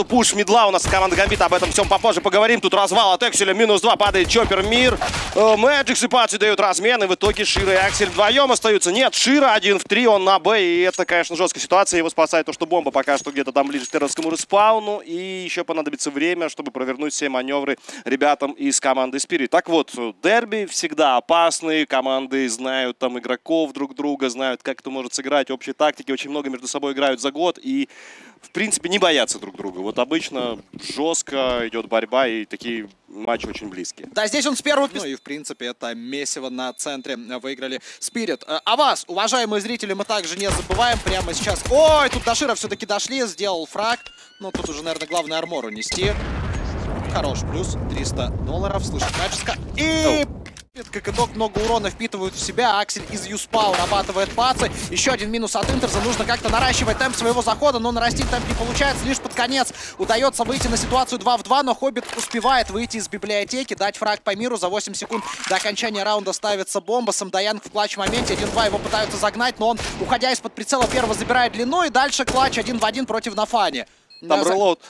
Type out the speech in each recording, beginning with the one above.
пуш мидла у нас команда Гамбита, об этом всем попозже поговорим. Тут развал от Экселя, -2, падает Чоппер Мир. Мэджикс и Паци дают размен, и в итоге Шира и Аксель вдвоем остаются. Нет, Шира 1 в 3, он на Б, и это, конечно, жесткая ситуация. Его спасает то, что бомба пока что где-то там ближе к террористскому респауну, и еще понадобится время, чтобы провернуть все маневры ребятам из команды Spirit. Так вот, дерби всегда опасные, команды знают там игроков друг друга, знают, как это может сыграть, общей тактики, очень много между собой играют за год, и в принципе не боятся друг друга. Вот обычно жестко идет борьба, и такие матчи очень близкие. Да, здесь он с первого... Ну и в принципе это месиво на центре выиграли Spirit. А вас, уважаемые зрители, мы также не забываем прямо сейчас. Ой, тут до Шира все-таки дошли, сделал фраг. Ну тут уже, наверное, главное армору нести. Хорош, плюс $300. Слышит Мэджикса. И... Как итог, много урона впитывают в себя. Аксель из Юспа урабатывает Паци. Еще один минус от Интерза. Нужно как-то наращивать темп своего захода, но нарастить темп не получается. Лишь под конец удается выйти на ситуацию 2 в 2, но Хоббит успевает выйти из библиотеки, дать фраг по миру. За 8 секунд до окончания раунда ставится бомба. Самдаянг в клатч-моменте. 1-2 его пытаются загнать, но он, уходя из-под прицела, первого забирает длину. И дальше клатч 1 в 1 против Нафани. Там релоуд,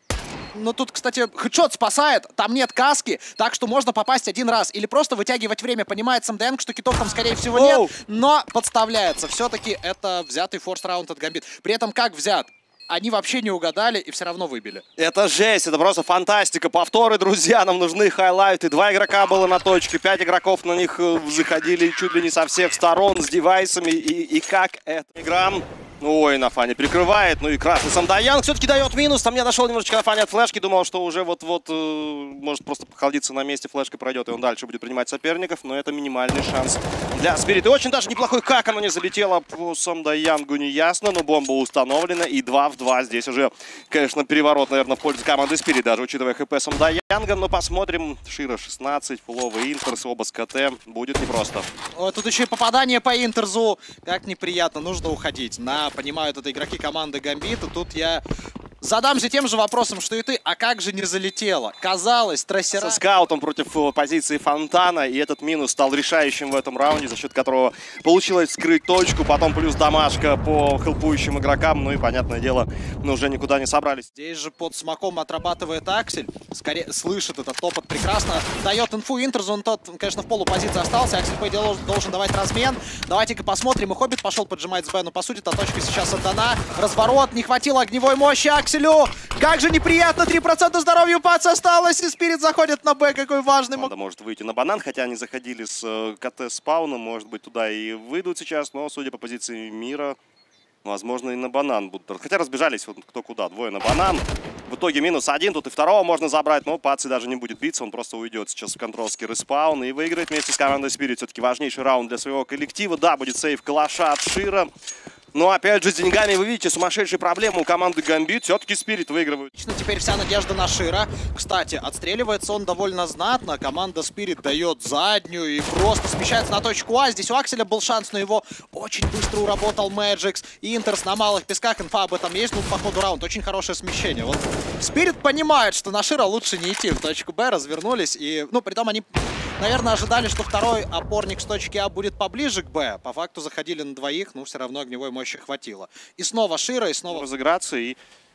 Но тут, кстати, хедшот спасает, там нет каски, так что можно попасть один раз. Или просто вытягивать время. Понимает Самдаянг, что китов там, скорее всего, нет, но подставляется. Все-таки это взятый форс-раунд от Гамбит. При этом как взят? Они вообще не угадали и все равно выбили. Это жесть, это просто фантастика. Повторы, друзья, нам нужны хайлайты. 2 игрока было на точке, 5 игроков на них заходили чуть ли не со всех сторон с девайсами. И как эта игра... Ой, Нафани прикрывает. Ну и красный Самдаянг все-таки дает минус. Там я дошел немножечко Нафани от флешки. Думал, что уже вот-вот может просто похолодиться на месте. Флешка пройдет, и он дальше будет принимать соперников. Но это минимальный шанс для Spirit. И очень даже неплохой, как оно не залетело по Самдаянгу, не ясно. Но бомба установлена. И 2 в 2. Здесь уже, конечно, переворот, наверное, в пользу команды Spirit. Даже учитывая ХП Самдаянга. Но посмотрим. Шира 16, фуловый Интерс, оба с КТ. Будет непросто. Ой, тут еще и попадание по Интерзу. Как неприятно. Нужно уходить. Понимают это игроки команды Гамбита. Тут я задамся тем же вопросом, что и ты. А как же не залетело? Казалось, трассера... Со скаутом против позиции Фонтана. И этот минус стал решающим в этом раунде, за счет которого получилось скрыть точку. Потом плюс дамажка по хелпующим игрокам. Ну и, понятное дело, мы уже никуда не собрались. Здесь же под смоком отрабатывает Аксель. Скорее слышит этот топот прекрасно. Дает инфу Интерзу. Он тот, конечно, в полупозиции остался. Аксель, по идее, должен давать размен. Давайте-ка посмотрим. И Хоббит пошел поджимать с Б. Но, по сути, та точка сейчас отдана. Разворот. Не хватило огневой мощи Акселю. Как же неприятно. 3% здоровья у Паца осталось. И Spirit заходит на Б. Какой важный. Команда может выйти на банан. Хотя они заходили с КТ спауном. Может быть, туда и выйдут сейчас. Но, судя по позиции мира, возможно, и на банан будут. Хотя разбежались вот кто куда. Двое на банан. В итоге -1. Тут и второго можно забрать. Но Паци даже не будет биться. Он просто уйдет сейчас в контролский респаун. И выиграет вместе с командой Spirit. Все-таки важнейший раунд для своего коллектива. Да, будет сейв калаша от Шира. Но опять же, с деньгами вы видите сумасшедшие проблемы у команды Гамбит. Все-таки Spirit выигрывают. Теперь вся надежда на Шира. Кстати, отстреливается он довольно знатно. Команда Spirit дает заднюю и просто смещается на точку А. Здесь у Акселя был шанс, но его очень быстро уработал Мэджикс. Интерс на малых песках. Инфа об этом есть. Ну, по ходу раунда очень хорошее смещение. Вот Spirit понимает, что на Шира лучше не идти в точку Б. Развернулись. И, ну, притом они, наверное, ожидали, что второй опорник с точки А будет поближе к Б. По факту заходили на двоих, но все равно огневой мощи хватило. И снова Шира, и снова... Разыграться, и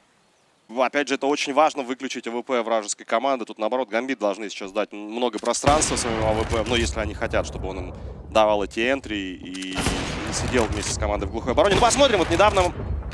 опять же, это очень важно, выключить АВП вражеской команды. Тут, наоборот, Гамбит должны сейчас дать много пространства своему АВП, ну, если они хотят, чтобы он им давал эти энтри и сидел вместе с командой в глухой обороне. Ну, посмотрим, вот недавно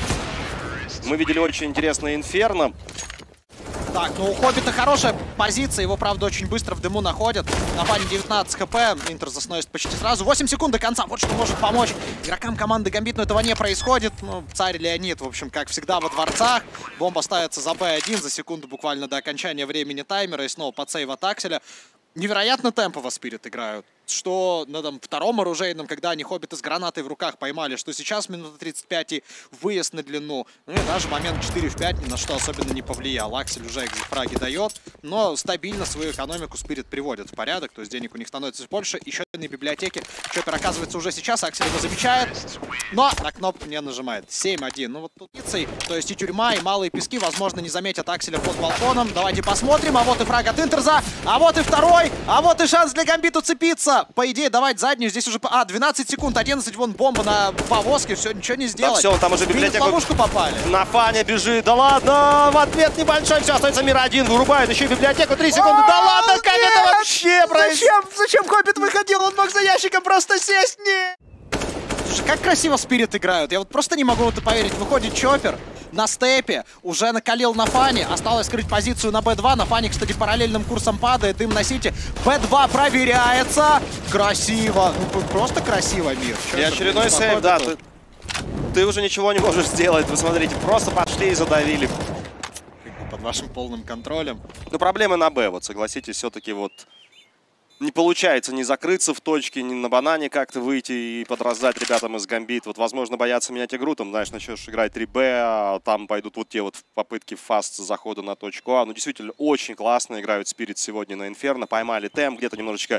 мы видели очень интересное Инферно. Так, ну у Хоббита хорошая позиция, его, правда, очень быстро в дыму находят. На бане 19 хп, Интер засносит почти сразу. 8 секунд до конца, вот что может помочь игрокам команды Гамбит, но этого не происходит. Ну, царь Леонид, в общем, как всегда во дворцах. Бомба ставится за Б1 за секунду буквально до окончания времени таймера, и снова подсейв от Акселя. Невероятно темпово Spirit играют. Что на там, втором оружейном, когда они Хоббита с гранатой в руках поймали, что сейчас минута 35 и выезд на длину. Ну и даже момент 4 в 5 ни на что особенно не повлиял. Аксель уже экзит-фраги дает, но стабильно свою экономику Spirit приводит в порядок, то есть денег у них становится больше. Еще одной библиотеки Чоппер оказывается уже сейчас, Аксель его замечает, но на кнопку не нажимает. 7-1. Ну вот тут то есть и тюрьма, и малые пески, возможно, не заметят Акселя под балконом. Давайте посмотрим, а вот и фраг от Интерза, а вот и второй, а вот и шанс для Гамбит уцепиться. пытается, по идее, давать заднюю. Здесь уже... 12 секунд, 11, вон бомба на повозке. Все, ничего не сделать. Да все, там уже библиотеку... В ловушку попали. На Фане бежит. Да ладно, в ответ небольшой. Все, остается мир один. Вырубает еще библиотеку. 3 секунды. Да ладно, как это вообще происходит? Зачем Хоббит выходил? Он мог за ящиком просто сесть. Не. Слушай, как красиво Спирит играют. Я вот просто не могу в это поверить. Выходит Чоппер на степе, уже накалил на Фане. Осталось скрыть позицию на Б2. На Фане, кстати, параллельным курсом падает. Дым на Сити. Б2 проверяется. Красиво. Ну, просто красиво, мир. И очередной сейв, да. Ты уже ничего не можешь сделать. Вы смотрите, просто пошли и задавили. Как бы под вашим полным контролем. Ну, проблемы на Б, вот согласитесь, все-таки вот не получается ни закрыться в точке, ни на банане как-то выйти и подраздать ребятам из Гамбит. Вот, возможно, боятся менять игру, там, знаешь, начнешь играть 3Б, а там пойдут вот те вот попытки фаст захода на точку А. Ну, действительно, очень классно играют Спирит сегодня на Инферно, поймали темп, где-то немножечко,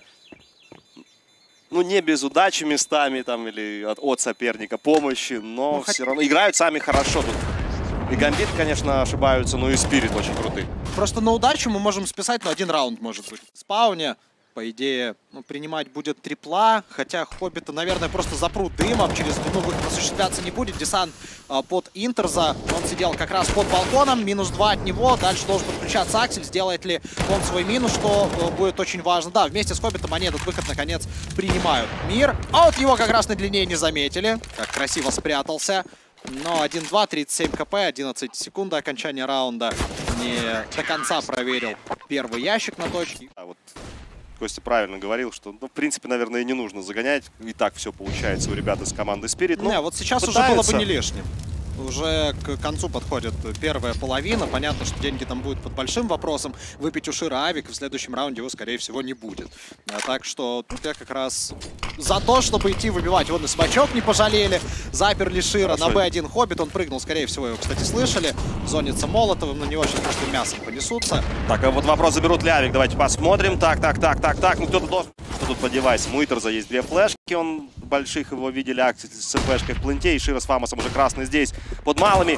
ну, не без удачи местами, там, или от соперника помощи, но все равно играют сами хорошо тут. И Гамбит, конечно, ошибаются, но и Спирит очень крутые. Просто на удачу мы можем списать, но один раунд может быть. В спауне, по идее, ну, принимать будет трипла, хотя Хоббита, наверное, просто запрут дымом, через длину выход осуществляться не будет. Десант под Интерза, он сидел как раз под балконом, -2 от него, дальше должен подключаться Аксель, сделает ли он свой минус, что будет очень важно. Да, вместе с Хоббитом они этот выход, наконец, принимают. Мир, а вот его как раз на длине не заметили, как красиво спрятался. Но 1-2, 37 кп, 11 секунд до окончания раунда. Не до конца проверил первый ящик на точке. А вот Костя правильно говорил, что, ну, в принципе, наверное, и не нужно загонять. И так все получается у ребят из команды Spirit. Не, вот сейчас уже было бы не лишним. Уже к концу подходит первая половина. Понятно, что деньги там будут под большим вопросом. Выпить у Шира авик, в следующем раунде его, скорее всего, не будет. Так что тут я как раз за то, чтобы идти выбивать. Вон и смачок не пожалели. Заперли Шира на Б1 Хоббит. Он прыгнул, скорее всего, его, кстати, слышали. Зонится Молотовым, на него сейчас просто мясом понесутся. Так, а вот вопрос, заберут ли авик. Давайте посмотрим. Так. Ну, кто-то должен... Что тут по девайсам? У Итерза есть 2 флешки. Он больших, его видели, Аксель с ФПшкой в пленте. И Шира с Фамосом уже красный здесь. Под малыми.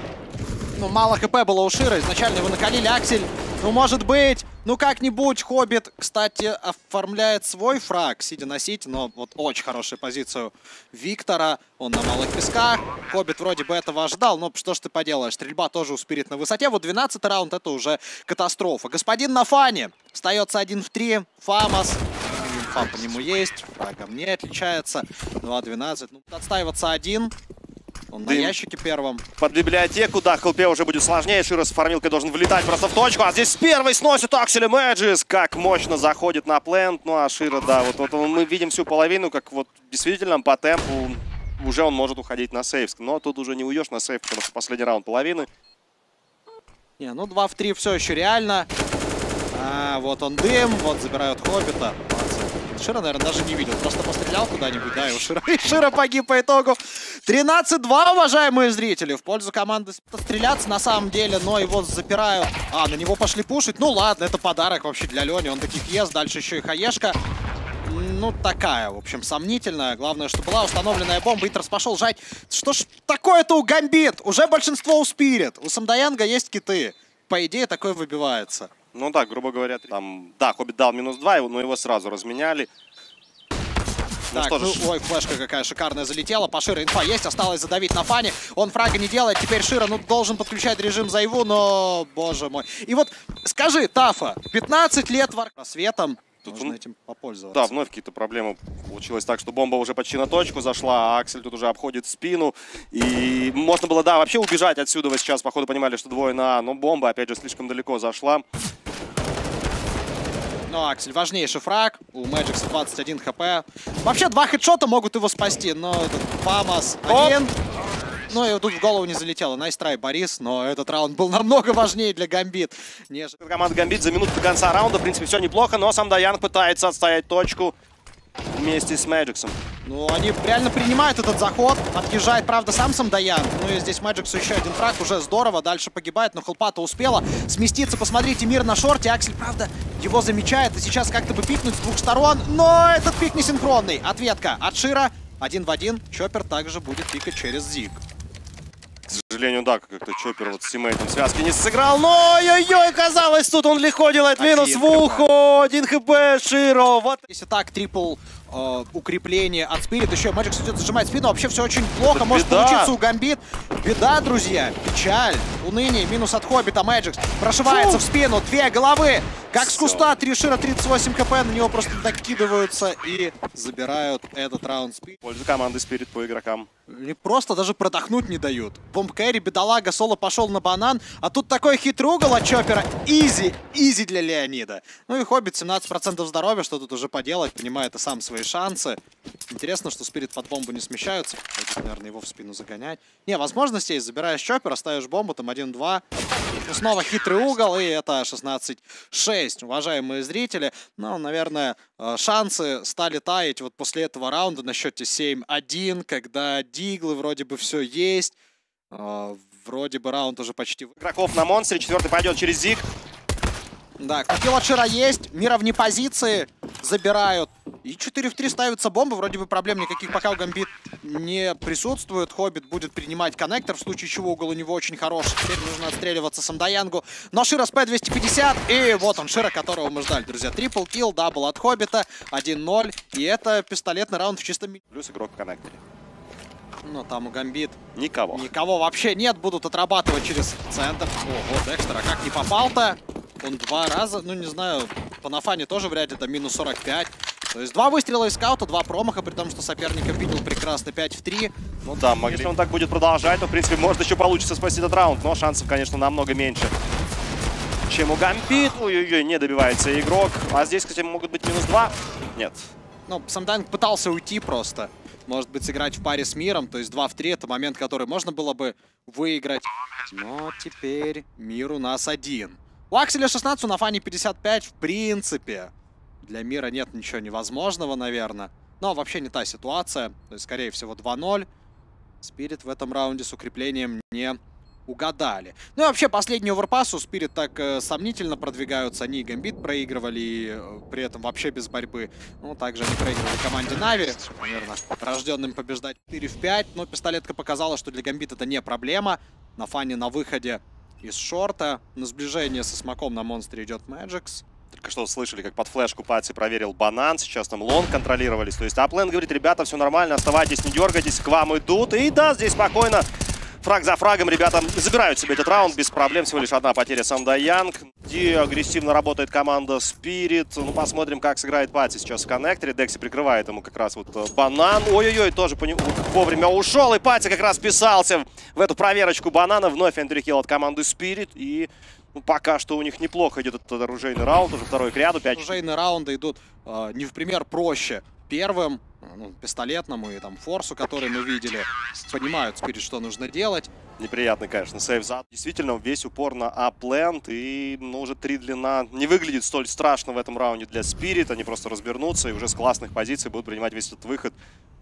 Ну, мало хп было у Шира. Изначально его накалили. Аксель, ну, может быть, ну, как-нибудь. Хоббит, кстати, оформляет свой фраг, сидя на Сити. Но вот очень хорошая позиция Виктора. Он на малых песках. Хоббит вроде бы этого ожидал. Но что ж ты поделаешь? Стрельба тоже у Спирит на высоте. Вот 12-й раунд — это уже катастрофа. Господин на Фане. Остается 1 в 3. Фамос. Инфа по нему есть. Фрагом не отличается. 2-12. Ну, отстаиваться один. Он на ящике первом. Под библиотеку, да, Хелпе уже будет сложнее. Шира с фармилкой должен влетать просто в точку. А здесь с первой сносит Аксель Мэджис. Как мощно заходит на плент. Ну а Шира, да, вот мы видим всю половину, как вот действительно по темпу уже он может уходить на сейв. Но тут уже не уйдешь на сейв, потому что последний раунд половины. Не, ну 2 в 3 все еще реально. А, вот он дым, вот забирают Хоббита. Шира, наверное, даже не видел. Просто пострелял куда-нибудь, да, и Шира погиб по итогу. 13-2, уважаемые зрители, в пользу команды стреляться на самом деле, но его запирают. А, на него пошли пушить. Ну ладно, это подарок вообще для Лени. Он таких ест, дальше еще и хаешка. Ну, такая, в общем, сомнительная. Главное, что была установленная бомба. Итерс пошел жать. Что ж такое-то у Гамбит? Уже большинство у Спирит. У Самдаянга есть киты. По идее, такое выбивается. Ну да, грубо говоря, там, да, Хоббит дал -2, но его сразу разменяли. Так, ну, ой, флешка какая шикарная залетела. По Шира инфа есть, осталось задавить на Фане. Он фрага не делает, теперь Шира, ну, должен подключать режим Зайву, но, боже мой. И вот, скажи, Тафа, 15 лет просветом, тут можно этим попользоваться. Да, вновь какие-то проблемы. Получилось так, что бомба уже почти на точку зашла, а Аксель тут уже обходит спину. И можно было, да, вообще убежать отсюда. Вы сейчас, походу, понимали, что 2 на А, но бомба, опять же, слишком далеко зашла. Но Аксель важнейший фраг. У Мэджикса 21 хп. Вообще 2 хедшота могут его спасти, но этот Фамос один. Ну и тут в голову не залетело. Найстрай, Борис, но этот раунд был намного важнее для Гамбит. Команда Гамбит за минуту до конца раунда. В принципе, все неплохо, но Самдаянг пытается отстоять точку вместе с Мэджиксом. Ну, они реально принимают этот заход. Отъезжает, правда, сам Самдаянг. Ну и здесь Мэджиксу еще один фраг. Уже здорово. Дальше погибает, но Хелпа-то успела сместиться. Посмотрите, мир на шорте. Аксель, правда, его замечает. И сейчас как-то бы пикнуть с 2 сторон. Но этот пик не синхронный. Ответка от Шира. 1 в 1. Чоппер также будет пикать через Зиг. сожалению, да, как-то Чоппер вот с тиммейтом связки не сыграл, но ой-ой-ой, казалось, тут он легко делает минус в ухо, 1 хп, Широ, вот. Если так, трипл укрепление от Spirit, еще Мэджикс идет зажимать спину, вообще все очень плохо, это может беда. получиться у Гамбит. Беда, друзья, печаль, уныние, минус от Хоббита, Мэджикс прошивается в спину, 2 головы, как с куста, 3 Шира, 38 кп, на него просто докидываются и забирают этот раунд Spirit. Пользу команды Spirit по игрокам. И просто даже продохнуть не дают. Бомб кэрри, бедолага, соло пошел на банан, а тут такой хитрый угол от Чоппера. Изи для Леонида. Ну и Хоббит 17% здоровья, что тут уже поделать, понимает и сам свои шансы. Интересно, что Спирит под бомбу не смещаются. Будет, наверное, его в спину загонять. Не, возможность есть. Забираешь Чоппера, ставишь бомбу, там 1-2. И снова хитрый угол, и это 16-6. Уважаемые зрители, ну, наверное, шансы стали таять вот после этого раунда на счете 7-1, когда диглы вроде бы все есть. Вроде бы раунд уже почти... Игроков на монстре, 4-й пойдет через Зиг. Да, купил от Шира есть, Мира вне позиции, забирают. И 4 в 3 ставится бомба, вроде бы проблем никаких пока у Гамбит не присутствует. Хоббит будет принимать коннектор, в случае чего угол у него очень хороший. Теперь нужно отстреливаться Самдаянгу. Но Шира с П-250, и вот он, Шира, которого мы ждали, друзья. Трипл килл, дабл от Хоббита, 1-0. И это пистолетный раунд в чистом... Плюс игрок в коннекторе. Ну, там у Гамбит... Никого. Никого вообще нет, будут отрабатывать через центр. Ого, Декстер, а как не попал-то? Он 2 раза, ну не знаю, по нафане тоже вряд ли, это минус 45. То есть 2 выстрела из скаута, 2 промаха, при том, что соперника видел прекрасно 5 в 3. Ну да, если он так будет продолжать, то в принципе может еще получится спасти этот раунд, но шансов, конечно, намного меньше, чем у Гамбит. Ой-ой-ой, не добивается игрок. А здесь, кстати, могут быть минус 2. Нет. Ну, Самданг пытался уйти просто. Может быть, сыграть в паре с Миром, то есть 2 в 3 это момент, который можно было бы выиграть. Но теперь Мир у нас 1. У Акселя 16, у Нафани 55, в принципе. Для Мира нет ничего невозможного, наверное. Но вообще не та ситуация. То есть, скорее всего, 2-0. Спирит в этом раунде с укреплением не угадали. Ну и вообще, последний оверпасс у Спирит так сомнительно продвигаются. Они и Гамбит проигрывали, и при этом вообще без борьбы. Ну, также они проигрывали команде Нави. Наверное, рожденным побеждать 4 в 5. Но пистолетка показала, что для Гамбит это не проблема. Нафани на выходе из шорта. На сближение со смоком на монстре идет Мэджикс. Только что слышали, как под флешку Пати проверил банан. Сейчас там лонг контролировались. То есть Аплен говорит, ребята, все нормально, оставайтесь, не дергайтесь, к вам идут. И да, здесь спокойно, фраг за фрагом, ребята забирают себе этот раунд без проблем. Всего лишь одна потеря Самдаянг. Где агрессивно работает команда Spirit. Ну, посмотрим, как сыграет Пати сейчас в коннекторе. Декси прикрывает ему как раз вот банан. Ой-ой-ой, тоже вовремя ушел. И Пати как раз вписался в эту проверочку банана. Вновь энтрикилл от команды Spirit. И ну, пока что у них неплохо идет этот оружейный раунд. Уже второй к ряду. 5. Оружейные раунды идут не в пример проще. Первым, ну, пистолетному и там форсу, который мы видели, понимают Spirit, что нужно делать. Неприятный, конечно, сейв за. Действительно, весь упор на апленд. И ну, уже 3 длина не выглядит столь страшно в этом раунде для Spirit. Они просто разбернутся и уже с классных позиций будут принимать весь этот выход.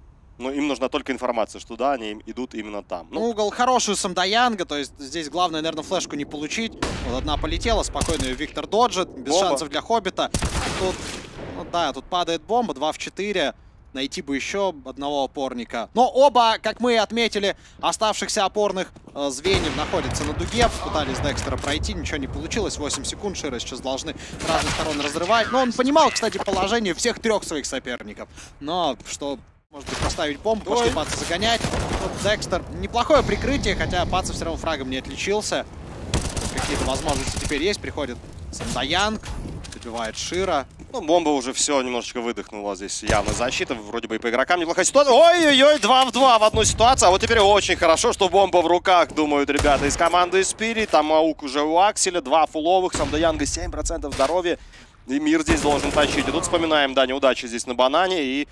Но им нужна только информация, что да, они идут именно там. Ну, угол хороший у Самдаянга, то есть здесь главное, наверное, флешку не получить. Вот одна полетела, спокойно ее Виктор доджит, без шансов для Хоббита. Тут, ну да, тут падает бомба, 2 в 4. Найти бы еще одного опорника. Но оба, как мы отметили, оставшихся опорных звеньев находятся на дуге. Пытались Декстера пройти, ничего не получилось. 8 секунд, Шира сейчас должны с разных сторон разрывать. Но он понимал, кстати, положение всех 3 своих соперников. Но что... Может быть, поставить бомбу, пошли Паца загонять. Вот Декстер. Неплохое прикрытие, хотя Паца все равно фрагом не отличился. Какие-то возможности теперь есть. Приходит Самдаянг, добивает Шира. Ну, бомба уже все немножечко выдохнула. Здесь явно защита. Вроде бы и по игрокам неплохая ситуация. Ой-ой-ой, 2 в 2 в одну ситуацию. А вот теперь очень хорошо, что бомба в руках, думают ребята из команды Spirit. Там аук уже у Акселя. 2 фуловых. Самдаянга 7% здоровья. И Мир здесь должен тащить. И тут вспоминаем, да, неудачи здесь на банане. И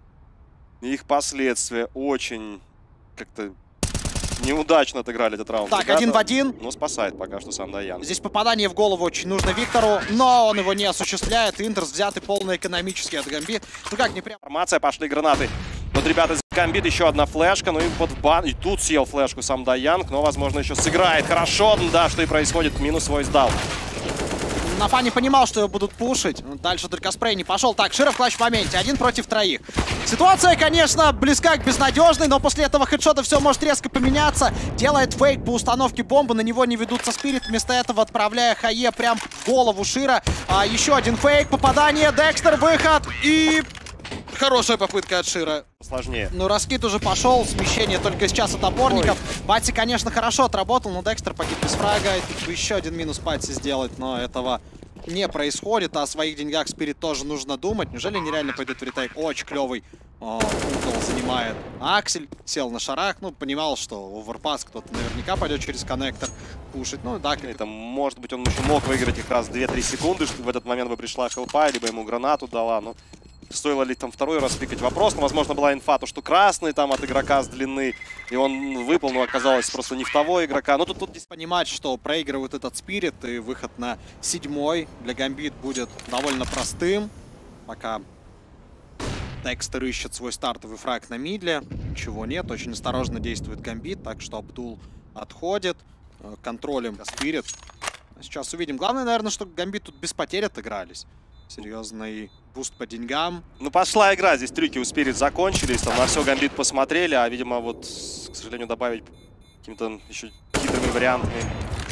их последствия очень как-то неудачно отыграли этот раунд. Так, ребята. 1 в 1. Но спасает пока что Самдаянг. Здесь попадание в голову очень нужно Виктору, но он его не осуществляет. Интерс взятый полный экономически от Гамбит. Ну как, не прям... Формация, пошли гранаты. Вот, ребята, из Гамбит еще одна флешка. Ну и вот в бан. И тут съел флешку Самдаянг, но, возможно, еще сыграет хорошо. Да, что и происходит. Минус свой сдал. Нафани понимал, что его будут пушить. Дальше только спрей не пошел. Так, Шира в клатч в моменте. 1 против 3. Ситуация, конечно, близка к безнадежной, но после этого хедшота все может резко поменяться. Делает фейк по установке бомбы. На него не ведутся спирит. Вместо этого отправляя Хае прям в голову Шира. Еще один фейк. Попадание. Декстер. Выход. И... хорошая попытка от Шира. Сложнее. Ну, раскид уже пошел, смещение только сейчас от опорников. Пати, конечно, хорошо отработал, но Декстер погиб без фрага. И тут бы еще один минус Пати сделать, но этого не происходит. А о своих деньгах Спирит тоже нужно думать. Неужели нереально пойдет в ретейк? Очень клевый угол занимает Аксель. Сел на шарах, ну, понимал, что оверпас кто-то наверняка пойдет через коннектор кушать. Ну, да, это, может быть, он еще мог выиграть их раз 2-3 секунды, что в этот момент бы пришла хелпа, либо ему гранату дала, но... Стоило ли там второй раз пикать? Вопрос, но, возможно, была инфа, то, что красный там от игрока с длины, и он выпал, но оказалось просто не в того игрока. Ну, тут понимать, что проигрывает этот Спирит, и выход на 7-й для Гамбит будет довольно простым. Пока Декстер ищет свой стартовый фраг на мидле, ничего нет, очень осторожно действует Гамбит, так что Абдул отходит, контролем Спирит. Сейчас увидим. Главное, наверное, что Гамбит тут без потерь отыгрались. Серьезный буст по деньгам. Ну, пошла игра. Здесь трюки у Спирит закончились. Там на все Гамбит посмотрели, а, видимо, вот, к сожалению, добавить какими-то еще хитрыми вариантами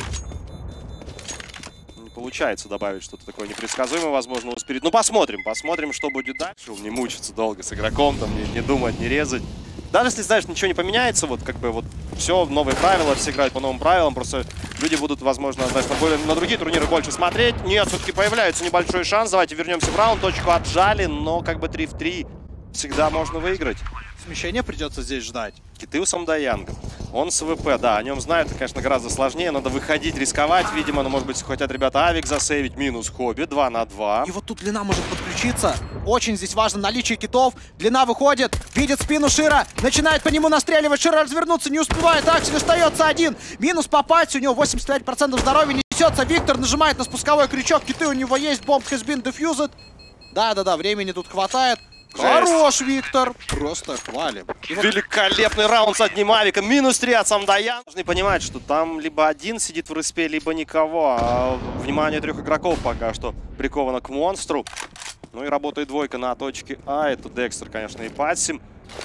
не получается добавить что-то такое непредсказуемое, возможно, у Спирит. Ну, посмотрим. Посмотрим, что будет дальше. Не мучиться долго с игроком, там, не думать, не резать. Даже если, знаешь, ничего не поменяется, вот как бы вот все, новые правила, все играют по новым правилам, просто люди будут, возможно, знаешь, на другие турниры больше смотреть. Нет, все-таки появляется небольшой шанс. Давайте вернемся в раунд, точку отжали, но как бы 3 в 3 всегда можно выиграть. Смещение придется здесь ждать. Киты у Самдаянга. Он с ВП, да, о нем знают, это, конечно, гораздо сложнее. Надо выходить, рисковать, видимо, но, может быть, хотят ребята авик засейвить. Минус Хобби, 2 на 2. И вот тут длина может подключиться. Очень здесь важно наличие китов. Длина выходит, видит спину Шира, начинает по нему настреливать. Шира развернуться не успевает, Аксель остается один. Минус по Пати, у него 85% здоровья, несется. Виктор нажимает на спусковой крючок, киты у него есть, бомб has been defused. Да-да-да, времени тут хватает. Хорош, Виктор. Просто хвалим. Великолепный раунд с одним авиком. Минус 3 от Самдаян. Должны понимать, что там либо один сидит в респе, либо никого. А внимание 3 игроков пока что приковано к монстру. Ну и работает двойка на точке А. Это Декстер, конечно, и Патсим.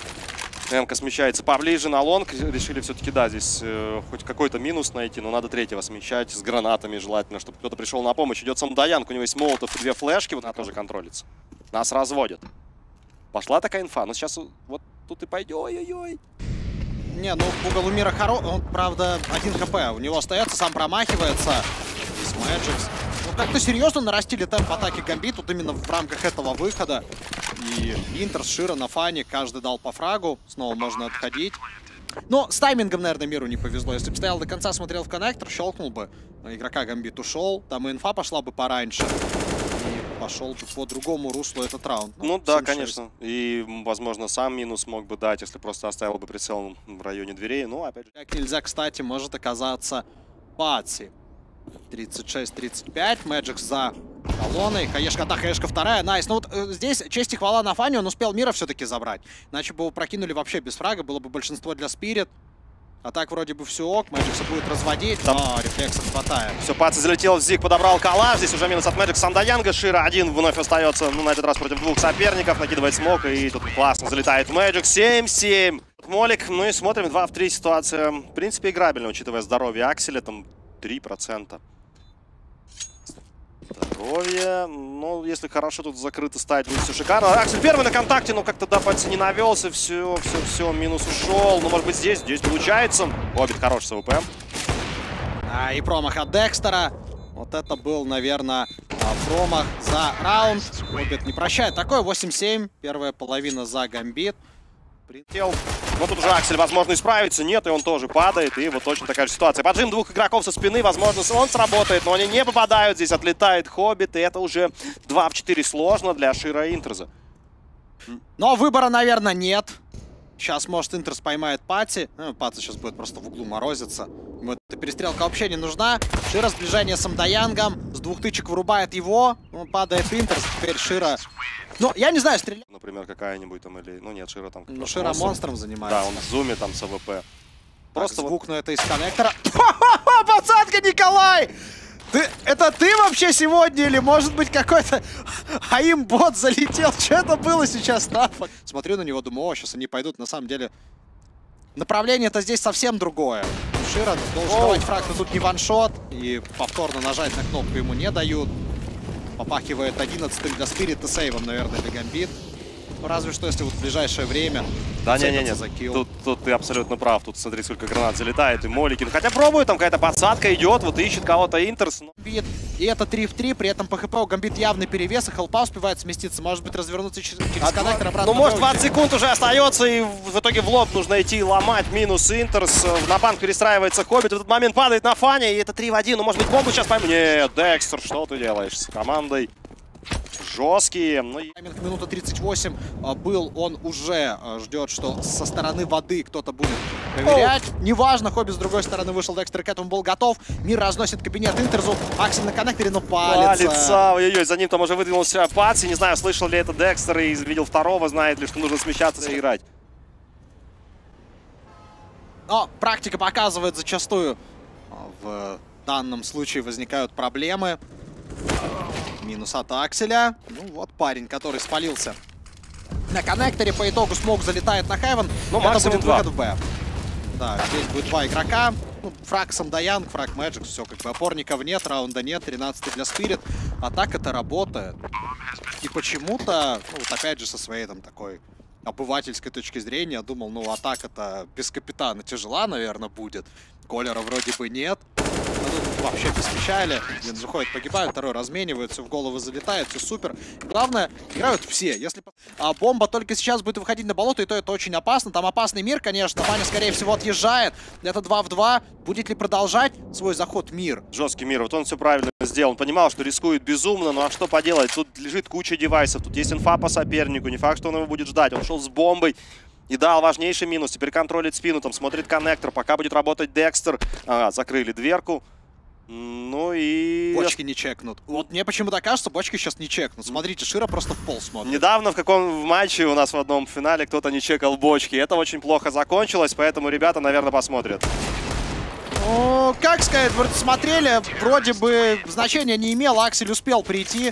МК смещается поближе на лонг. Решили все-таки, да, здесь хоть какой-то минус найти, но надо третьего смещать с гранатами желательно, чтобы кто-то пришел на помощь. Идет Самдаянг, у него есть молотов и 2 флешки. Вот она тоже контролится. Нас разводят. Пошла такая инфа, но сейчас вот тут и пойдет. Ой-ой-ой. Не, ну угол у Мира хороший, он, правда, 1 хп. У него остается, сам промахивается. Здесь Мэджикс. Ну, как-то серьезно нарастили темп атаки Гамбит, тут именно в рамках этого выхода. И Интер, Шира, Нафани, каждый дал по фрагу. Снова можно отходить. Но с таймингом, наверное, Миру не повезло. Если бы стоял до конца, смотрел в коннектор, щелкнул бы. Игрока Гамбит ушел. Там и инфа пошла бы пораньше. Пошел бы по другому руслу этот раунд. Ну да, конечно. И, возможно, сам минус мог бы дать, если просто оставил бы прицел в районе дверей. Ну, опять же. Как нельзя, кстати, может оказаться Патси. 36-35. Мэджикс за колонной. Хаешка, да, Хаешка вторая. Найс. Ну вот здесь честь и хвала Нафани. Он успел Мира все-таки забрать. Иначе бы его прокинули вообще без фрага. Было бы большинство для Спирит. А так вроде бы все ок, Мэджикса будет разводить, но рефлекса хватает. Все, Паци залетел в Зиг, подобрал кола. Здесь уже минус от Мэджикса Самдаянга. Шира один вновь остается, ну, на этот раз против 2 соперников. Накидывает смок, и тут классно залетает Мэджик. 7-7. Молик, ну и смотрим, 2 в 3 ситуация. В принципе, играбельно, учитывая здоровье Акселя, там 3%. Здоровье. Ну, если хорошо тут закрыто ставить, будет все шикарно. Аксель первый на контакте, но как-то до Пати не навелся. Все, минус ушел. Ну, может быть, здесь получается. Обид хороший с АВП. И промах от Декстера. Вот это был, наверное, промах за раунд. Обид не прощает. Такой 8-7. Первая половина за Гамбит. Прилетел. Но тут уже Аксель, возможно, исправится. Нет, и он тоже падает. И вот точно такая же ситуация. Поджим 2 игроков со спины. Возможно, он сработает, но они не попадают. Здесь отлетает Хоббит. И это уже 2 в 4 сложно для Шира и Интерза. Но выбора, наверное, нет. Сейчас, может, Интерс поймает Пати. Пати сейчас будет просто в углу морозиться. Ему эта перестрелка вообще не нужна. Шира сближение с Самдаянгом. С 2 тычек вырубает его. Падает Интерс. Теперь Шира... Ну, я не знаю, стрелять. Например, какая-нибудь там или... Ну, нет, Шира там... Ну, Шира монстром занимается. Да, он в зуме там с АВП. Просто звук, но это из коннектора. Пацанка, Николай! Это ты вообще сегодня? Или может быть какой-то аимбот залетел? Что это было сейчас? Смотрю на него, думаю, о, сейчас они пойдут. На самом деле направление-то здесь совсем другое. Шира должен давать фраг, но тут не ваншот. И повторно нажать на кнопку ему не дают. Попахивает 11-м для Спирит и сейвом, наверное, для Гамбит. Ну, разве что, если вот в ближайшее время... Да, не-не-не, тут ты абсолютно прав. Тут смотри, сколько гранат залетает, и Моликин. Хотя пробует, там какая-то подсадка идет, вот ищет кого-то Интерс. Но... И это 3 в 3, при этом по ХП у Гамбит явный перевес, и Хелпа успевает сместиться. Может быть, развернуться через коннектор обратно. Ну, может, 20 секунд уже остается, и в итоге в лоб нужно идти ломать. Минус Интерс. На банк перестраивается Хоббит. В этот момент падает на Фане, и это 3 в 1. Ну, может быть, бомбу сейчас поймем. Нет, Декстер, что ты делаешь с командой? Жесткие. Ну... Минута 38 был, он уже ждет, что со стороны воды кто-то будет проверять. Неважно, Хобби с другой стороны вышел, Декстер к этому был готов. Мир разносит кабинет Интерзу. Аксель на коннекторе, но палится. Ой-ой-ой, за ним там уже выдвинулся Паци. Не знаю, слышал ли это Декстер и видел второго, знает ли, что нужно смещаться и играть. Но практика показывает зачастую. В данном случае возникают проблемы. Минус от Акселя. Ну вот парень, который спалился на коннекторе. По итогу смог залетает на Хевен. Ну, это будет 2. выход в Б. Да, здесь будет 2 игрока. Ну, фраг Самдаянг, фраг Мэджик. Все, как бы опорников нет, раунда нет. 13 для Спирит. Атака-то работает. И почему-то, ну, вот опять же со своей там такой обывательской точки зрения, думал, ну, атака-то без капитана тяжела, наверное, будет. Колера вроде бы нет. Вообще без печали. Один заходит, погибает, второй разменивает, все в голову залетает, все супер. И главное, играют все. Если бомба только сейчас будет выходить на болото, и то это очень опасно. Там опасный мир, конечно. Ваня, скорее всего, отъезжает. Это 2 в 2. Будет ли продолжать свой заход мир? Жесткий мир. Вот он все правильно сделал. Он понимал, что рискует безумно. Ну а что поделать? Тут лежит куча девайсов. Тут есть инфа по сопернику. Не факт, что он его будет ждать. Он шел с бомбой. И дал важнейший минус. Теперь контролит спину. Там смотрит коннектор. Пока будет работать Декстер. Ага, закрыли дверку. Ну и... Бочки не чекнут. Вот мне почему-то кажется, бочки сейчас не чекнут. Смотрите, Шира просто в пол смотрит. Недавно в матче у нас в одном финале кто-то не чекал бочки. Это очень плохо закончилось, поэтому ребята, наверное, посмотрят. Ну, как сказать, вроде смотрели, вроде бы значения не имело. Аксель успел прийти.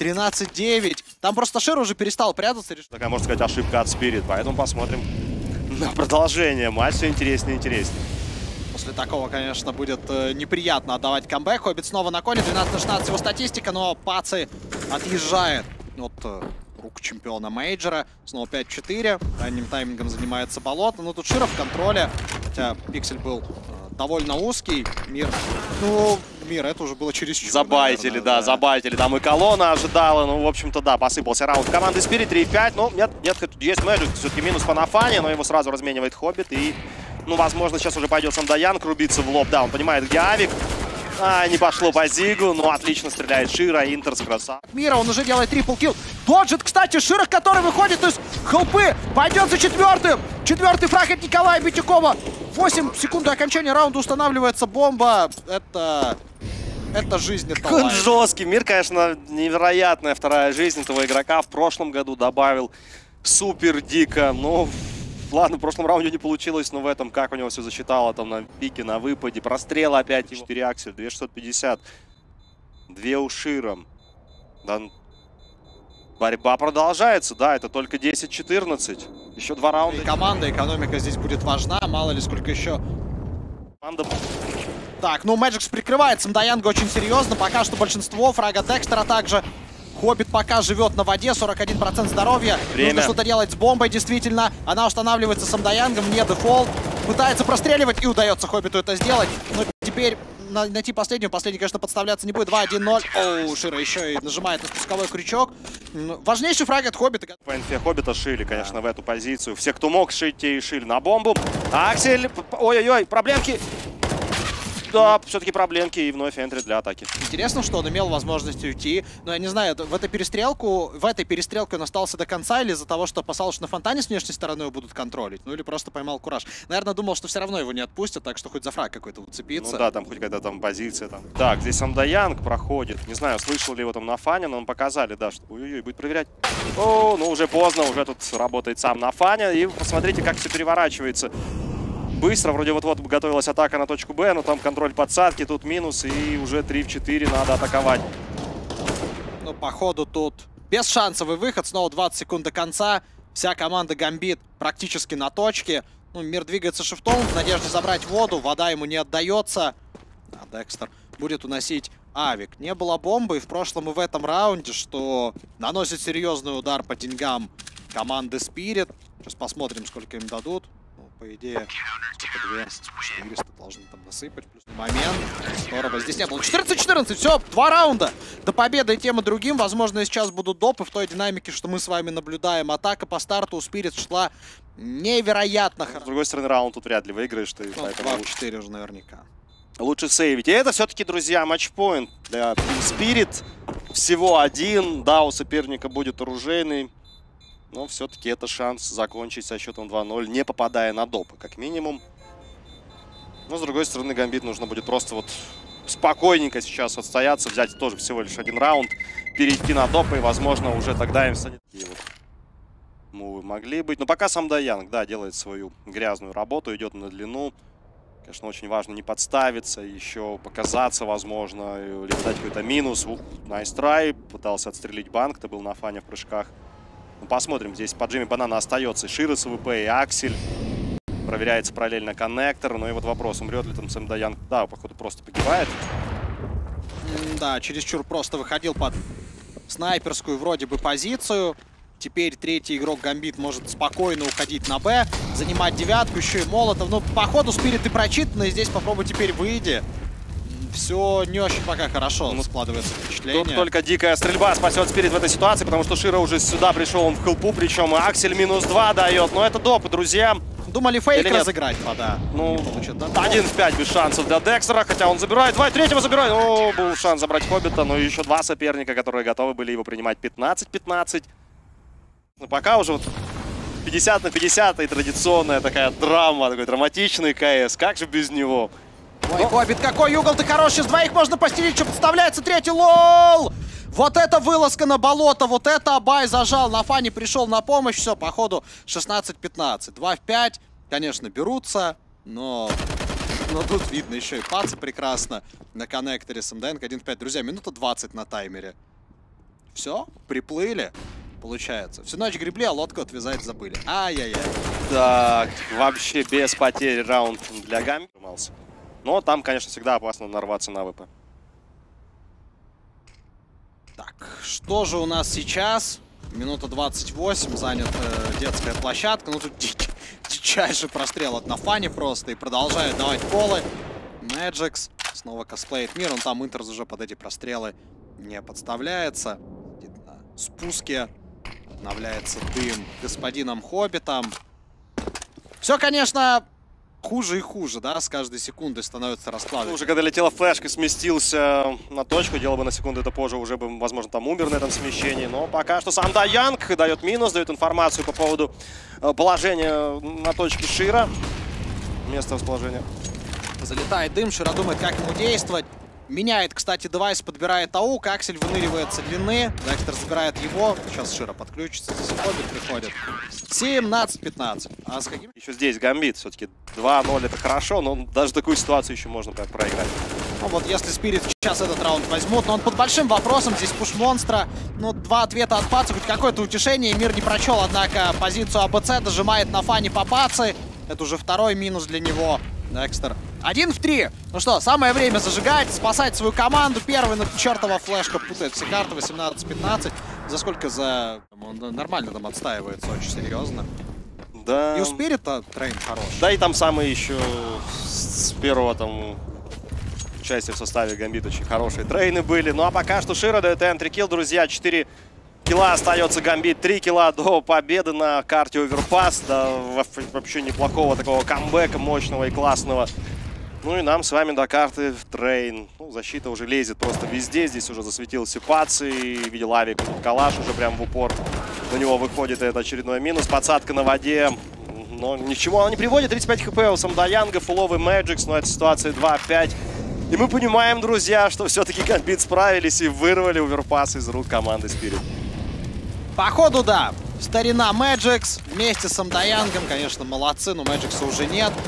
13-9. Там просто Шира уже перестал прятаться. Такая, можно сказать, ошибка от Спирит. Поэтому посмотрим на продолжение. Матч все интереснее и интереснее. После такого, конечно, будет неприятно отдавать камбэк. Хоббит снова на коне, 12-16 его статистика, но Паци отъезжает от рук чемпиона мейджора. Снова 5-4. Ранним таймингом занимается болото. Но тут Шира в контроле, хотя пиксель был довольно узкий. Мир, ну, мир, это уже было чересчур. Забайтили, наверное, да, забайтили. Там и колонна ожидала. Ну, в общем-то, да, посыпался раунд команды Spirit 3-5. Ну, нет, есть Мэджик. Все-таки минус по Нафане, но его сразу разменивает Хоббит. И, ну, возможно, сейчас уже пойдет Самдаянг рубиться в лоб. Да, он понимает, где Авик. Не пошло по Зигу. Ну, отлично стреляет Шира. Интерс красава. Мира, он уже делает трипл-килл. Доджит, кстати, Шира, который выходит из хелпы. Пойдет за четвертым. Четвертый фраг от Николая Битюкова. 8 секунд до окончания раунда устанавливается бомба. Это жизнь, это лайф. Жесткий мир, конечно, невероятная вторая жизнь этого игрока. В прошлом году добавил супер дико. Ну, ладно, в прошлом раунде не получилось, но в этом как у него все засчитало. Там на пике, на выпаде. Прострел опять. 4 Аксель, 2650. 2 у Шира. Да, борьба продолжается, да, это только 10-14. Еще 2 раунда. И команда, экономика здесь будет важна. Мало ли сколько еще. Команда... Так, ну Мэджикс прикрывает Самдаянга очень серьезно. Пока что большинство. Фрага Декстера также. Хоббит пока живет на воде. 41% здоровья. Время. Нужно что-то делать с бомбой, действительно. Она устанавливается Самдаянгом, не дефолт. Пытается простреливать, и удается Хоббиту это сделать. Но теперь найти последнюю. Последний, конечно, подставляться не будет. 2-1-0. Оу, Шира еще и нажимает на спусковой крючок. Важнейший фраг от Хоббита. По инфе Хоббита шили, конечно, в эту позицию. Все, кто мог шить, те и шили на бомбу. Аксель, ой-ой-ой, проблемки. Да, все-таки проблемки и вновь энтри для атаки. Интересно, что он имел возможность уйти. Но я не знаю, в этой перестрелке он остался до конца или из-за того, что опасался, что на фонтане с внешней стороны его будут контролить. Ну или просто поймал кураж. Наверное, думал, что все равно его не отпустят, так что хоть за фраг какой-то уцепиться. Ну да, там хоть какая-то там позиция. Там. Так, здесь Самдаянг проходит. Не знаю, слышал ли его там на фане, но нам показали, да, что ой-ой-ой, будет проверять. О, ну уже поздно, уже тут работает сам на фане. И посмотрите, как все переворачивается. быстро. Вроде вот-вот готовилась атака на точку Б, но там контроль подсадки, тут минус, и уже 3 в 4 надо атаковать. Ну, походу, тут бесшансовый выход. Снова 20 секунд до конца. Вся команда Гамбит практически на точке. Ну, Мир двигается шифтом в надежде забрать воду. Вода ему не отдается. А Декстер будет уносить авик. Не было бомбы и в прошлом, и в этом раунде, что наносит серьезный удар по деньгам команды Spirit. Сейчас посмотрим, сколько им дадут. Ну, по идее, 400 должны там насыпать. Плюс момент. Здорово, здесь не было. 14-14, все, 2 раунда. До победы и тем и другим. Возможно, сейчас будут допы в той динамике, что мы с вами наблюдаем. Атака по старту у Spirit шла невероятно хорошо. С другой стороны, раунд тут вряд ли выиграешь. Ты, ну, 2-4 уже наверняка. Лучше сейвить. И это все-таки, друзья, матчпоинт для Team Spirit. Всего один. Да, у соперника будет оружейный. Но все-таки это шанс закончить со счетом 2-0, не попадая на допы, как минимум. Но, с другой стороны, Гамбит нужно будет просто вот спокойненько сейчас отстояться, взять тоже всего лишь один раунд, перейти на допы, и, возможно, уже тогда им станет... Такие вот мувы могли быть. Но пока сам Даянг, да, делает свою грязную работу, идет на длину. Конечно, очень важно не подставиться, еще показаться, возможно, или дать какой-то минус. Найс трай, пытался отстрелить банк, это был на фане в прыжках. Ну, посмотрим, здесь по Джимми Банана остается и Шира с ВП, и Аксель. Проверяется параллельно коннектор. Ну и вот вопрос, умрет ли там Сэм Даянг? Да, походу просто погибает. Да, чересчур просто выходил под снайперскую вроде бы позицию. Теперь третий игрок Гамбит может спокойно уходить на Б, занимать девятку, еще и Молотов. Ну, походу, Спирит и прочитано, и здесь попробуй теперь выйди. Все не очень пока хорошо складывается впечатление. Тут только дикая стрельба спасет Спирит в этой ситуации, потому что Шира уже сюда пришел, он в хелпу, причем Аксель -2 дает. Но это допы, друзья. Думали фейк разыграть, да. Ну, 1 в 5 без шансов для Декстера, хотя он забирает 2, и третьего забирает. О, был шанс забрать Хоббита, но еще 2 соперника, которые готовы были его принимать. 15-15. Но пока уже вот 50 на 50 и традиционная такая драма, такой драматичный КС. Как же без него? Ой, Хоббит, какой угол ты хороший, с двоих можно постелить, что подставляется третий, лол! Вот это вылазка на болото, вот это Абай зажал, на фане пришел на помощь, все, походу 16-15. 2 в 5, конечно, берутся, но тут видно еще и пацы прекрасно на коннекторе с МДНК 1 в 5. Друзья, минута 20 на таймере. Все, приплыли. Получается. Всю ночь гребли, а лодку отвязать забыли. Ай-яй-яй. Так, вообще без потери раунд для Гамбит. Но там, конечно, всегда опасно нарваться на ВП. Так, что же у нас сейчас? Минута 28, занята детская площадка. Ну тут дичайший прострел от Нафани просто. И продолжает давать колы. Мэджикс снова косплеит Мир. Он там Интерс уже под эти прострелы не подставляется. На спуске обновляется дым господином Хоббитом. Все, конечно, хуже и хуже, да, с каждой секундой становится раскладывать. Уже когда летела флешка, сместился на точку, делал бы на секунду это позже, уже бы, возможно, там умер на этом смещении. Но пока что сам Даянг дает минус, дает информацию по поводу положения на точке Шира. Место расположения. Залетает дым, Шира думает, как ему действовать. Меняет, кстати, девайс, подбирает аук, Аксель выныривает со длины, Декстер забирает его, сейчас Шира подключится, здесь Хоббит приходит. 17-15. А с каким? Еще здесь Гамбит, все-таки 2-0 это хорошо, но даже такую ситуацию еще можно проиграть. Ну вот если Спирит сейчас этот раунд возьмут, но он под большим вопросом, здесь пуш монстра, ну 2 ответа от Пацы, хоть какое-то утешение, Мир не прочел, однако позицию АБЦ дожимает на фане по Пацы, это уже второй минус для него. Декстер 1 в 3. Ну что, самое время зажигать, спасать свою команду. Первый, но чертова флешка путает все карты. 18-15. За сколько? Он нормально там отстаивается, очень серьезно. Да. И у Спирита трейн хороший. Да и там самый еще с первого там участия в составе Гамбит очень хорошие трейны были. Ну а пока что Шира дает энтри-килл, друзья. 4 килла остается Гамбит, 3 килла до победы на карте Оверпас. Да, вообще неплохого такого камбэка мощного и классного. Ну и нам с вами до карты трейн. Ну, защита уже лезет просто везде. Здесь уже засветился Паци. Видел авик, калаш уже прям в упор. На него выходит это очередной минус. Подсадка на воде. Но ни к чему она не приводит. 35 хп у Самдаянга, фуловый Мэджикс. Но эта ситуация 2-5. И мы понимаем, друзья, что все-таки Гамбит справились и вырвали Оверпас из рук команды Spirit. Походу, да. Старина Мэджикс вместе с Самдаянгом, конечно, молодцы, но Мэджикса уже нет.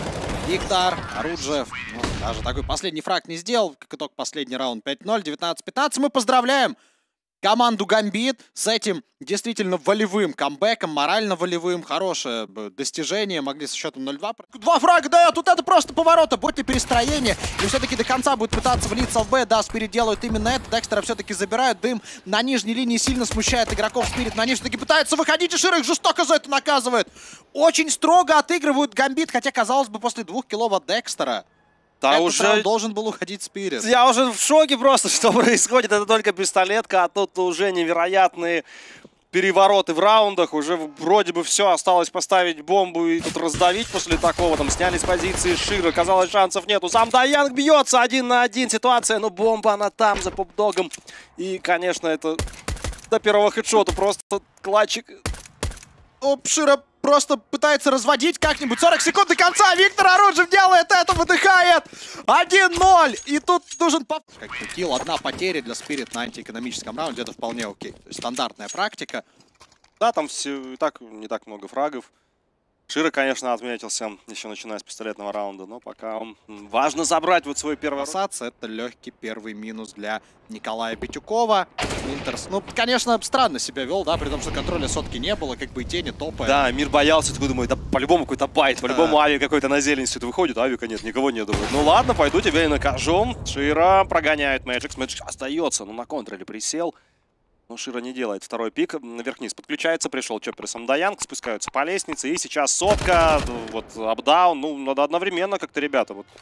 Виктор Оруджев, ну, даже такой последний фраг не сделал. Как итог, последний раунд 5-0, 19-15. Мы поздравляем команду Гамбит с этим действительно волевым камбэком, морально волевым. Хорошее достижение. Могли со счетом 0-2. 2 фрага дает. Вот это просто поворота. Будет перестроение. И все-таки до конца будет пытаться влиться в Б. Да, Спирит делают именно это. Декстера все-таки забирают. Дым на нижней линии сильно смущает игроков. Спирит на ней все-таки пытается выходить. И Широ их жестоко за это наказывает. Очень строго отыгрывают Гамбит. Хотя, казалось бы, после 2 киллов от Декстера Да этот уже раунд должен был уходить Спирит. Я уже в шоке просто, что происходит. Это только пистолетка, а тут уже невероятные перевороты в раундах. Уже вроде бы все, осталось поставить бомбу и тут раздавить после такого. Там сняли с позиции Широ. Казалось, шансов нету. Сам Даянг бьется 1 на 1 ситуация, но бомба она там за попдогом. И, конечно, это до первого хедшота просто клатчик. Оп, Широ просто пытается разводить как-нибудь. 40 секунд до конца. Виктор Оруджев делает это, выдыхает. 1-0. И тут нужен как-то килл. 1 потеря для Спирит на антиэкономическом раунде. Это вполне окей. То есть стандартная практика. Да, там все и так не так много фрагов. Широ, конечно, отметился, еще начиная с пистолетного раунда, но пока важно забрать вот свой первый раунд. Это легкий первый минус для Николая Петюкова. Интерс, ну, конечно, странно себя вел, да, при том, что контроля сотки не было, как бы и тени топы. Да, мир боялся, такой думаю, да по-любому какой-то байт, по-любому Ави какой-то на зелень все это выходит, Авика нет, никого не думает. Ну ладно, пойду тебя и накажу. Широ прогоняет Мэджикс, Мэджикс остается, ну на контроле присел. Но Широ не делает второй пик. Наверх-вниз подключается. Пришел Чоппер и Самдаянг. Спускаются по лестнице. И сейчас сотка. Вот апдаун. Ну, надо одновременно как-то, ребята. Вот.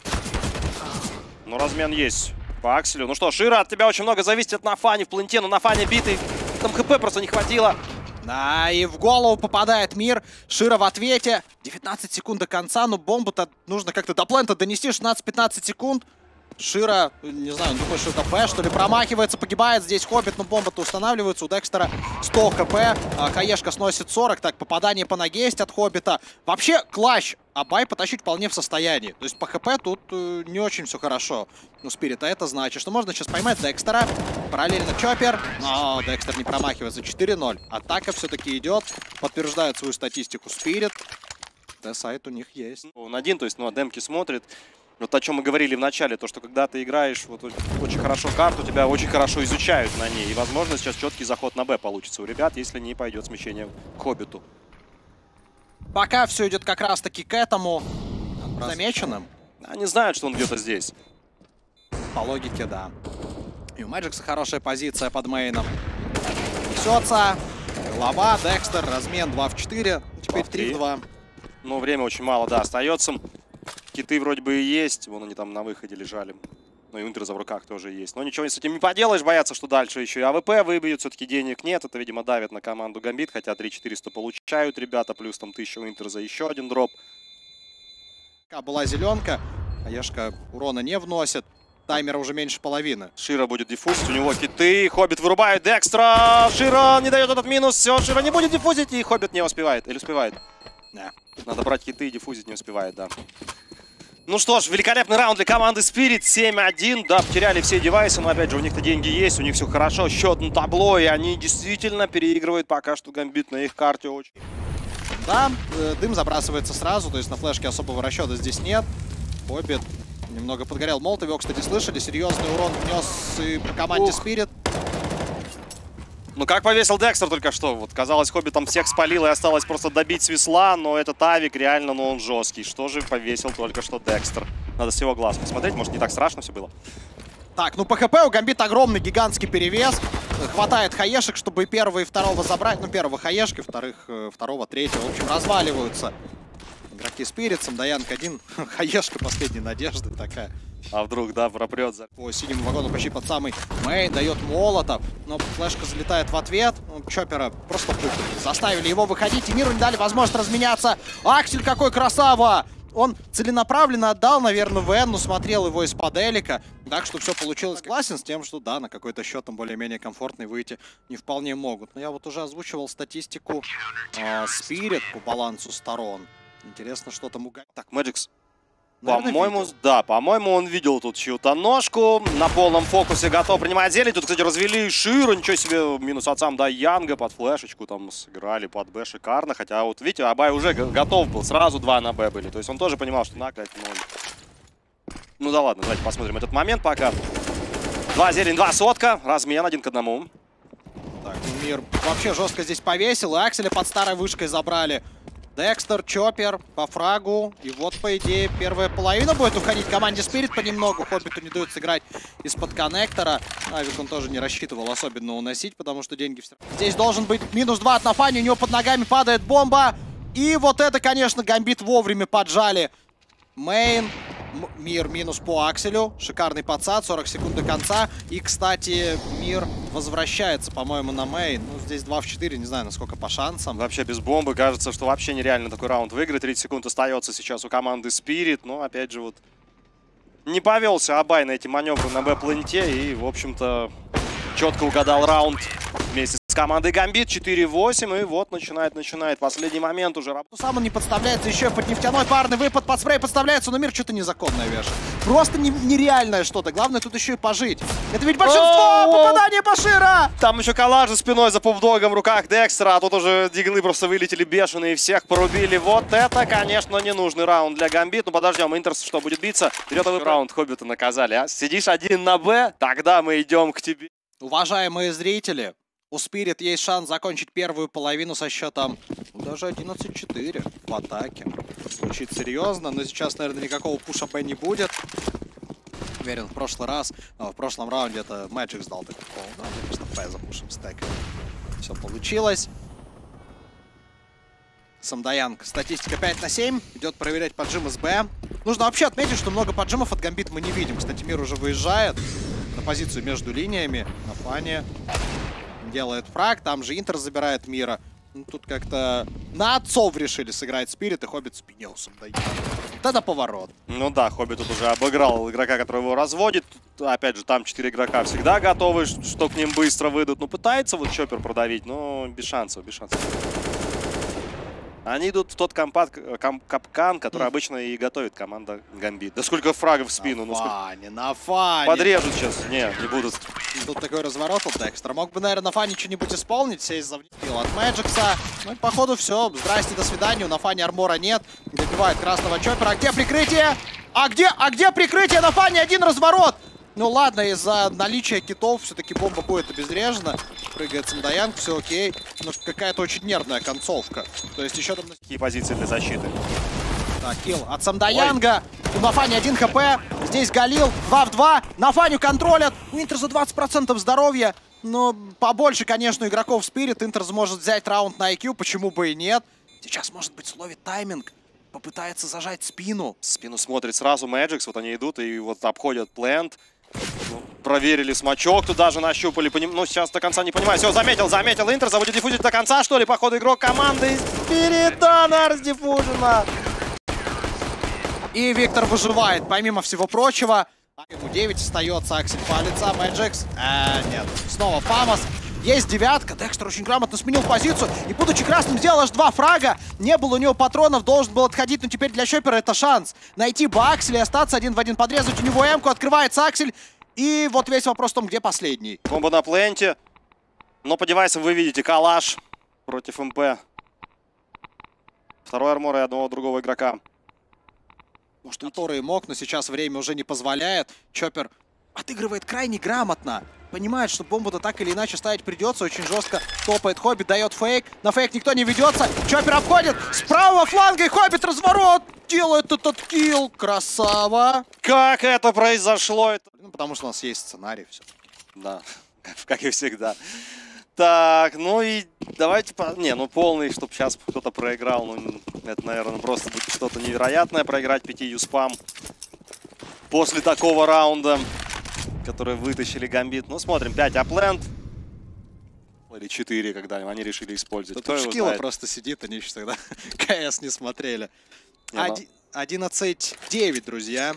Ну, размен есть по Акселю. Ну что, Широ, от тебя очень много зависит от Нафани в пленте. Но Нафани битый. Там хп просто не хватило. Да, и в голову попадает Мир. Широ в ответе. 19 секунд до конца. Но бомбу-то нужно как-то до плента донести. 16-15 секунд. Широ, не знаю, он думает, что это Б, что ли, промахивается, погибает здесь Хоббит, но бомба-то устанавливается. У Декстера 100 хп, Хаешка сносит 40, так, попадание по ноге есть от Хоббита. Вообще, клатч Абай потащить вполне в состоянии. То есть по хп тут не очень все хорошо у Спирита. Это значит, что можно сейчас поймать Декстера. Параллельно Чоппер, но Декстер не промахивается. 4-0. Атака все-таки идет, подтверждает свою статистику Спирит. Д-сайт у них есть. Он один, то есть, ну, демки смотрит. Вот о чем мы говорили в начале, то, что когда ты играешь вот очень хорошо карту, тебя очень хорошо изучают на ней. И, возможно, сейчас четкий заход на Б получится у ребят, если не пойдет смещение к Хоббиту. Пока все идет как раз-таки к этому замеченным. Они знают, что он где-то здесь. По логике, да. И у Мэджикса хорошая позиция под мейном. Несется. Голова, Декстер, размен 2 в 4. Теперь 3 в 2. Ну, время очень мало, да, остается. Киты вроде бы и есть. Вон они там на выходе лежали. Ну и Унтерза в руках тоже есть. Но ничего с этим не поделаешь. Боятся, что дальше еще и АВП выбьют. Все-таки денег нет. Это, видимо, давит на команду Гамбит. Хотя 3400 получают ребята. Плюс там 1000 у Унтерза. Еще один дроп. Была зеленка. Хаешка урона не вносит. Таймера уже меньше половины. Широ будет диффузить. У него киты. Хоббит вырубает Декстра. Широ не дает этот минус. Все, Широ не будет диффузить. И Хоббит не успевает. Или успевает? Да. Надо брать киты и диффузить не успевает, да. Ну что ж, великолепный раунд для команды Spirit. 7-1. Да, потеряли все девайсы, но опять же у них-то деньги есть, у них все хорошо. Счет на табло, и они действительно переигрывают пока что Гамбит на их карте очень. Да, дым забрасывается сразу, то есть на флешке особого расчета здесь нет. Хоббит немного подгорел. Молот его, кстати, слышали, серьезный урон внес и по команде Spirit. Ну как повесил Декстер только что. Вот казалось, Хоббит там всех спалил и осталось просто добить с весла, но этот Авик реально, ну он жесткий. Что же повесил только что Декстер? Надо с его глаз посмотреть, может не так страшно все было. Так, ну по ХП у Гамбит огромный гигантский перевес. Хватает хаешек, чтобы первого и второго забрать. Ну первого хаешки, второго, третьего. В общем, разваливаются игроки Spirit. Самдаянг один. Хаешка последней надежды такая. А вдруг, да, пропрет. По синему вагону почти под самый мейн, дает молотов, но флешка залетает в ответ. Чоппера просто заставили его выходить, и Миру не дали возможность разменяться. Аксель какой красава! Он целенаправленно отдал, наверное, ВН, но смотрел его из-под элика. Так что все получилось. Согласен с тем, что да, на какой-то счет там более-менее комфортный выйти не вполне могут. Но я вот уже озвучивал статистику Spirit по балансу сторон. Интересно, что там у... Так, Мэджикс По-моему, да, по-моему, он видел тут чью-то ножку. На полном фокусе готов принимать зелень. Тут, кстати, развели Широ. Ничего себе, минус от сам Янга под флешечку. Там сыграли под Б шикарно. Хотя вот, видите, Абай уже готов был. Сразу 2 на Б были. То есть он тоже понимал, что наклять можно. Ну да ладно, давайте посмотрим этот момент пока. 2 зелень, 2 сотка. Размен 1 к 1. Так, Мир вообще жестко здесь повесил. И Акселя под старой вышкой забрали. Декстер, Чоппер по фрагу. И вот, по идее, первая половина будет уходить команде Spirit понемногу. Хоббиту не дают сыграть из-под коннектора. Авик он тоже не рассчитывал особенно уносить, потому что деньги все равно. Здесь должен быть минус 2 от Нафани. У него под ногами падает бомба. И вот это, конечно, Гамбит вовремя поджали. Мейн. Мир минус по Акселю. Шикарный подсад. 40 секунд до конца. И, кстати, Мир возвращается, по-моему, на мейн. Ну, здесь 2 в 4. Не знаю, насколько по шансам. Вообще без бомбы кажется, что вообще нереально такой раунд выиграть. 30 секунд остается сейчас у команды Spirit. Но, опять же, вот не повелся Абай на эти маневры на Б-планете. И, в общем-то, четко угадал раунд вместе с командой Гамбит. 4-8. И вот начинает. Последний момент уже. Сам он не подставляется. Еще под нефтяной парный выпад. Под спрей подставляется. Но Мир что-то незаконное вешает. Просто нереальное что-то. Главное тут еще и пожить. Это ведь большинство попаданий по Широ! Там еще коллаж за спиной за пуфдогом в руках Декстера. А тут уже диглы просто вылетели бешеные. Всех порубили. Вот это, конечно, ненужный раунд для Гамбит. Ну подождем, Интерс что будет биться? Вперед раунд Хоббита наказали. А? Сидишь 1 на Б? Тогда мы идем к тебе. Уважаемые зрители, у Spirit есть шанс закончить первую половину со счетом даже 11-4 в атаке. Звучит серьезно, но сейчас, наверное, никакого пуша Б не будет. Уверен, в прошлый раз, в прошлом раунде это Magic сдал такой кол. Да, конечно, Б запушим стэк. Все получилось. Самдаянг. Статистика 5 на 7. Идет проверять поджим из Б. Нужно вообще отметить, что много поджимов от Гамбит мы не видим. Кстати, Мир уже выезжает на позицию между линиями. На фане делает фраг. Там же Интер забирает Мира. Ну, тут как-то на отцов решили сыграть Spirit, и Хоббит спинел Самдаянг. Это поворот. Ну да, Хоббит тут уже обыграл игрока, который его разводит. Опять же, там 4 игрока всегда готовы, что к ним быстро выйдут. Ну, пытается вот Чоппер продавить, но без шансов, без шансов. Они идут в тот капкан, который обычно и готовит команда Гамбит. Да сколько фрагов в спину. На фане. Подрежут сейчас. Не будут. Тут такой разворот от Декстера. Мог бы, наверное, на фане что-нибудь исполнить. Сесть за внизу от Мэджикса. Ну, походу, все. Здрасте, до свидания. На фане армора нет. Добивает красного Чоппера. А где прикрытие? А где прикрытие? На фане один разворот. Ну ладно, из-за наличия китов все-таки бомба будет обезврежена. Прыгает Самдаянг, все окей. Но какая-то очень нервная концовка. То есть еще там... Какие позиции для защиты? Так, килл от Самдаянга. У Нафани 1 хп. Здесь Галил. 2 в 2. Нафаню контролят. У Интер за 20% здоровья. Но побольше, конечно, игроков Spirit. Интер сможет взять раунд на IQ. Почему бы и нет? Сейчас, может быть, словит тайминг. Попытается зажать спину. Спину смотрит сразу Мэджикс. Вот они идут и вот обходят плент. Проверили смачок, тут даже нащупали по ним. Ну, сейчас до конца не понимаю. Все, заметил Интер, забудет диффузить до конца, что ли? Походу, игрок команды Спиритана раздиффужена. И Виктор выживает, помимо всего прочего. Ему 9 остается, Аксель палится, Мэджикс. Нет, снова Фамос. Есть девятка, Декстер очень грамотно сменил позицию. И, будучи красным, сделал аж 2 фрага. Не было у него патронов, должен был отходить, но теперь для Чоппера это шанс. Найти бы Акселя и остаться 1 в 1, подрезать у него М-ку, открывается Аксель. И вот весь вопрос в том, где последний. Бомба на пленте. Но по девайсам вы видите коллаж против МП. Второй армор и одного другого игрока. Может, который мог, но сейчас время уже не позволяет. Чоппер отыгрывает крайне грамотно. Понимает, что бомбу-то так или иначе ставить придется. Очень жестко топает Хоббит, дает фейк. На фейк никто не ведется. Чоппер обходит с правого фланга, и Хоббит разворот. Делает этот килл. Красава. Как это произошло? Ну, потому что у нас есть сценарий. Все. Да, как и всегда. Так, ну и давайте... Не, ну полный, чтобы сейчас кто-то проиграл. Ну, это, наверное, просто будет что-то невероятное. Проиграть 5 юспам после такого раунда, который вытащили Гамбит. Ну, смотрим, 5 апленд. Или 4, когда они решили использовать. Тут Шкила просто сидит, они еще тогда КС не смотрели. 11-9, друзья.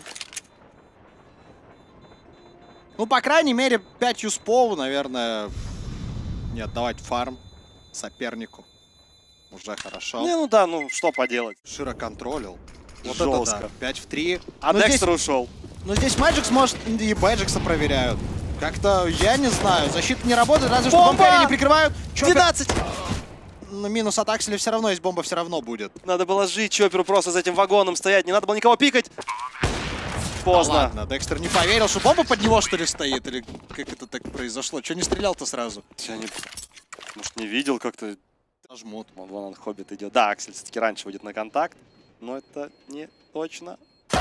Ну, по крайней мере, 5 юспов, наверное, не отдавать фарм сопернику. Уже хорошо. Не, ну да, ну что поделать. Широ контролил. Вот Жестко. это да. 5 в 3. А Но Декстер здесь, ушел. но здесь Мэджикс, может, и Бэджикса проверяют. Как-то, я не знаю, защита не работает, разве что Бомба! бомбери не прикрывают. Чоппер... 12! Ну, минус от Акселя все равно есть, бомба все равно будет. Надо было жить Чопперу просто за этим вагоном стоять. Не надо было никого пикать. Поздно. Да ладно, Декстер не поверил, что бомба под него, что ли, стоит? Или как это так произошло? Че не стрелял-то сразу? Я не... Может, не видел как-то. Жмут. Вон он, Хоббит идет. Да, Аксель все-таки раньше выйдет на контакт. Но это не точно.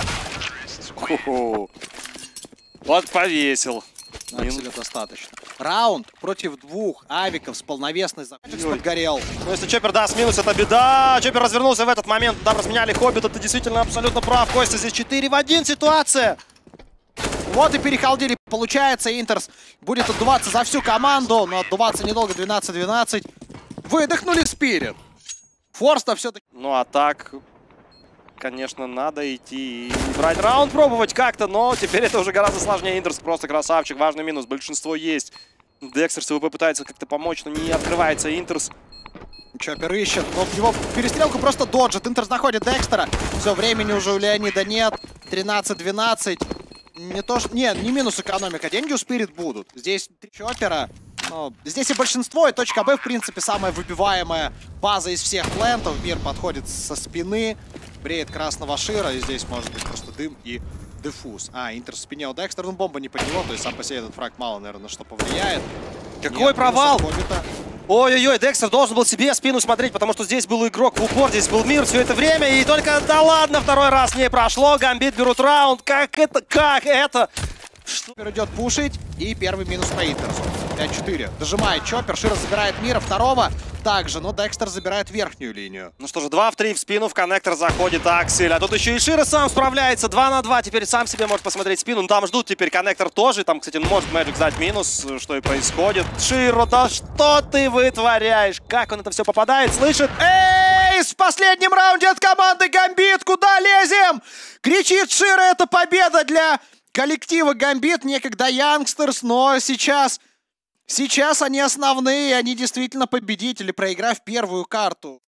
Хо-хо. Вот повесил. Акселя достаточно. Раунд против двух авиков с полновесной Мэджикс подгорел. Ну, если Чоппер даст минус, это беда. Чоппер развернулся в этот момент. Там разменяли Хоббита. Ты действительно абсолютно прав, Костя. Здесь 4 в 1 ситуация. Вот и перехалдили. Получается, Интерс будет отдуваться за всю команду, но отдуваться недолго, 12-12. Выдохнули Спирит. Форс-то все-таки... Ну, а так, конечно, надо идти и брать раунд, пробовать как-то, но теперь это уже гораздо сложнее. Интерс просто красавчик. Важный минус. Большинство есть. Декстер СВП пытается как-то помочь, но не открывается Интерс. Чоппер ищет, но в него перестрелку просто доджит. Интерс находит Декстера. Все, времени уже у Леонида нет. 13-12. Не то, что... Не минус экономика. Деньги у Спирит будут. Здесь 3 Чоппера. Но здесь и большинство, и точка Б, в принципе, самая выбиваемая база из всех плентов. Мир подходит со спины. Бреет красного Шира. И здесь может быть просто дым и дефуз. Интер в спине у Декстера. Ну, бомба не под него. То есть сам по себе этот фраг мало, наверное, на что повлияет. Какой провал! Ой-ой-ой, Декстер должен был себе спину смотреть, потому что здесь был игрок в упор, здесь был мир все это время, и только, да ладно, второй раз не прошло, Гамбит берут раунд, как это? Чоппер идет пушить, и первый минус по Интерсу. 5-4. Дожимает Чоппер, Шира забирает мира, второго также, но Декстер забирает верхнюю линию. Ну что же, 2 в 3 в спину, в коннектор заходит Аксель, а тут еще и Шира сам справляется, 2 на 2, теперь сам себе может посмотреть спину, ну там ждут теперь коннектор тоже, там, кстати, может Мэджик сдать минус, что и происходит. Широ, да что ты вытворяешь, как он это все попадает, слышит? Эйс в последнем раунде от команды Гамбит, куда лезем? Кричит Шира, это победа для коллектива Гамбит, некогда Янгстерс, но сейчас они основные, они действительно победители, проиграв первую карту.